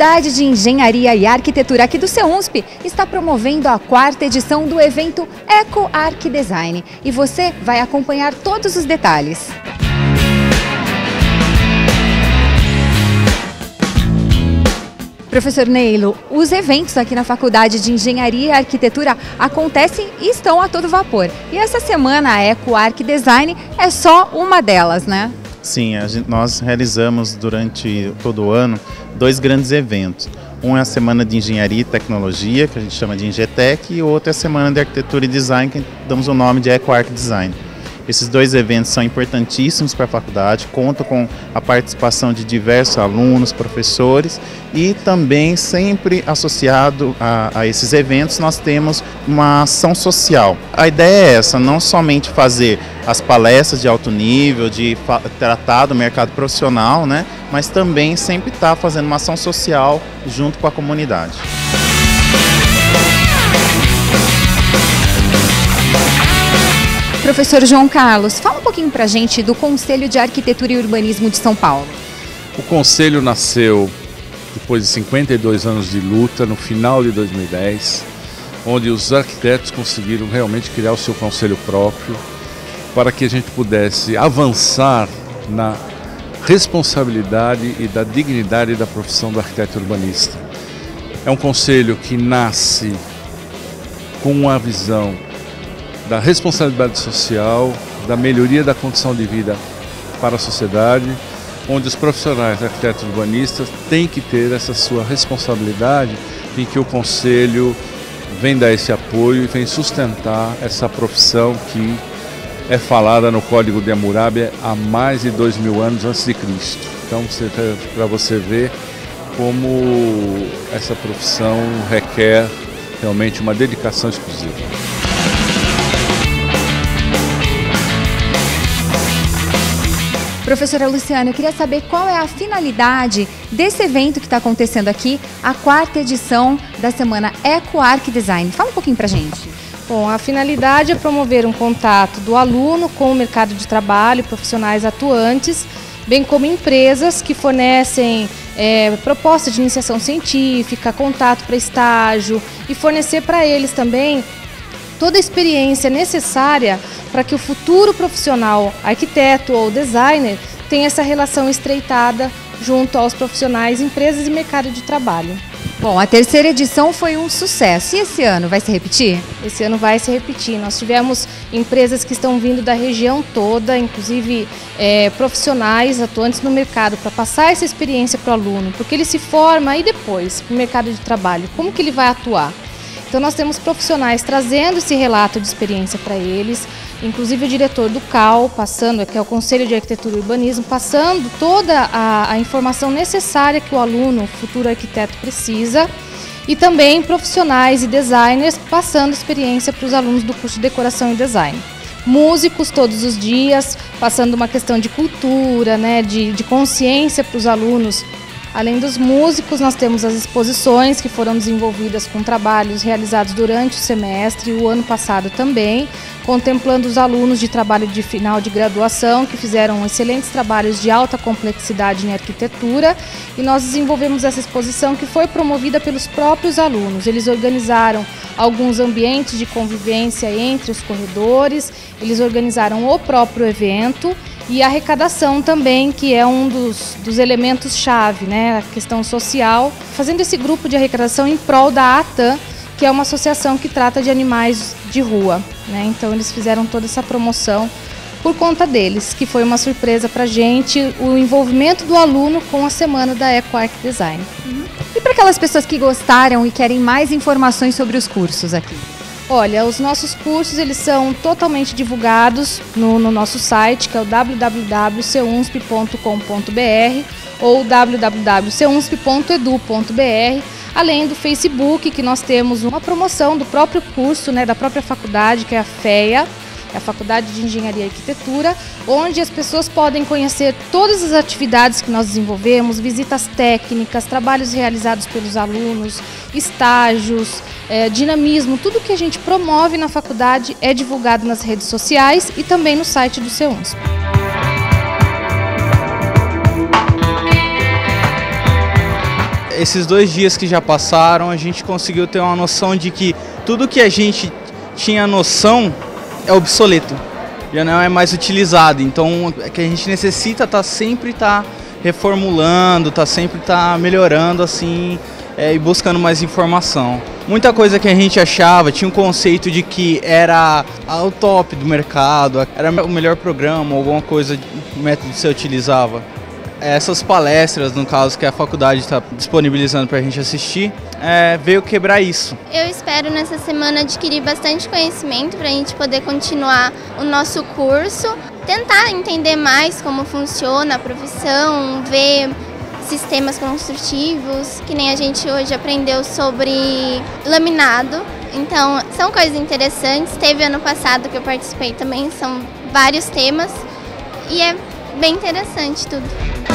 Faculdade de Engenharia e Arquitetura aqui do CEUNSP está promovendo a 4ª edição do evento Eco Arc Design e você vai acompanhar todos os detalhes. Professor Neilo, os eventos aqui na Faculdade de Engenharia e Arquitetura acontecem e estão a todo vapor. E essa semana a Eco Arc Design é só uma delas, né? Sim, nós realizamos durante todo o ano 2 grandes eventos. Um é a Semana de Engenharia e Tecnologia, que a gente chama de Engetec, e o outro é a Semana de Arquitetura e Design, que damos o nome de Eco Arc Design. Esses 2 eventos são importantíssimos para a faculdade, contam com a participação de diversos alunos, professores e também sempre associado a esses eventos nós temos uma ação social. A ideia é essa, não somente fazer as palestras de alto nível, de tratar do mercado profissional, né, mas também sempre estar fazendo uma ação social junto com a comunidade. Professor João Carlos, fala um pouquinho para a gente do Conselho de Arquitetura e Urbanismo de São Paulo. O Conselho nasceu depois de 52 anos de luta, no final de 2010, onde os arquitetos conseguiram realmente criar o seu conselho próprio para que a gente pudesse avançar na responsabilidade e da dignidade da profissão do arquiteto urbanista. É um conselho que nasce com uma visão da responsabilidade social, da melhoria da condição de vida para a sociedade, onde os profissionais arquitetos urbanistas têm que ter essa sua responsabilidade, em que o Conselho vem dar esse apoio e vem sustentar essa profissão que é falada no Código de Hammurabi há mais de 2000 anos antes de Cristo. Então, para você ver como essa profissão requer realmente uma dedicação exclusiva. Professora Luciana, eu queria saber qual é a finalidade desse evento que está acontecendo aqui, a 4ª edição da semana Eco Arc Design. Fala um pouquinho para a gente. Bom, a finalidade é promover um contato do aluno com o mercado de trabalho, profissionais atuantes, bem como empresas que fornecem propostas de iniciação científica, contato para estágio e fornecer para eles também toda a experiência necessária para que o futuro profissional, arquiteto ou designer, tenha essa relação estreitada junto aos profissionais, empresas e mercado de trabalho. Bom, a 3ª edição foi um sucesso. E esse ano vai se repetir? Esse ano vai se repetir. Nós tivemos empresas que estão vindo da região toda, inclusive profissionais atuantes no mercado, para passar essa experiência para o aluno, porque ele se forma e depois, no mercado de trabalho, como que ele vai atuar? Então nós temos profissionais trazendo esse relato de experiência para eles, inclusive o diretor do CAL, que é o Conselho de Arquitetura e Urbanismo, passando toda a informação necessária que o aluno, o futuro arquiteto, precisa, e também profissionais e designers passando experiência para os alunos do curso de Decoração e Design. Músicos todos os dias, passando uma questão de cultura, né, de consciência para os alunos. Além dos músicos, nós temos as exposições que foram desenvolvidas com trabalhos realizados durante o semestre e o ano passado também, contemplando os alunos de trabalho de final de graduação que fizeram excelentes trabalhos de alta complexidade em arquitetura, e nós desenvolvemos essa exposição que foi promovida pelos próprios alunos. Eles organizaram alguns ambientes de convivência entre os corredores, eles organizaram o próprio evento e a arrecadação também, que é um dos elementos-chave, né, a questão social, fazendo esse grupo de arrecadação em prol da ATAN, que é uma associação que trata de animais de rua, né? Então eles fizeram toda essa promoção por conta deles, que foi uma surpresa para a gente, o envolvimento do aluno com a semana da Eco Arc Design. E para aquelas pessoas que gostaram e querem mais informações sobre os cursos aqui? Olha, os nossos cursos eles são totalmente divulgados no nosso site, que é o www.ceunsp.com.br ou www.ceunsp.edu.br, além do Facebook, que nós temos uma promoção do próprio curso, né, da própria faculdade, que é a FEA, a Faculdade de Engenharia e Arquitetura, onde as pessoas podem conhecer todas as atividades que nós desenvolvemos, visitas técnicas, trabalhos realizados pelos alunos, estágios, dinamismo, tudo que a gente promove na faculdade é divulgado nas redes sociais e também no site do CEUNSP. esses 2 dias que já passaram, a gente conseguiu ter uma noção de que tudo que a gente tinha noção é obsoleto, já não é mais utilizado. Então, é que a gente necessita sempre estar reformulando, sempre melhorando assim, e buscando mais informação. Muita coisa que a gente achava, tinha um conceito de que era o top do mercado, era o melhor programa, alguma coisa, método que você utilizava. Essas palestras, no caso, que a faculdade está disponibilizando para a gente assistir, veio quebrar isso. Eu espero nessa semana adquirir bastante conhecimento para a gente poder continuar o nosso curso, tentar entender mais como funciona a profissão, ver sistemas construtivos, que nem a gente hoje aprendeu sobre laminado. Então, são coisas interessantes. Teve ano passado que eu participei também, são vários temas e é bem interessante tudo.